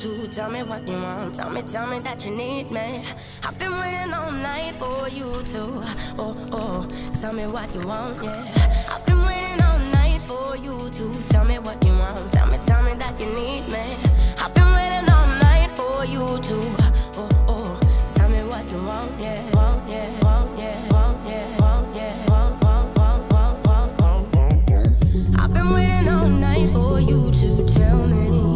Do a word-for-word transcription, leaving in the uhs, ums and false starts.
to tell me what you want. Tell me, tell me that you need me. I've been waiting all night for you to. Oh, oh, tell me what you want, yeah. I've been waiting all night for you to tell me what you want. Tell me, tell me that you need me. I've been waiting all night for you to. Oh, oh, tell me what you want, yeah. Want, yeah, want, yeah, want, yeah, want, yeah, want, want, want, want, want, want. I've been waiting all night for you to tell me.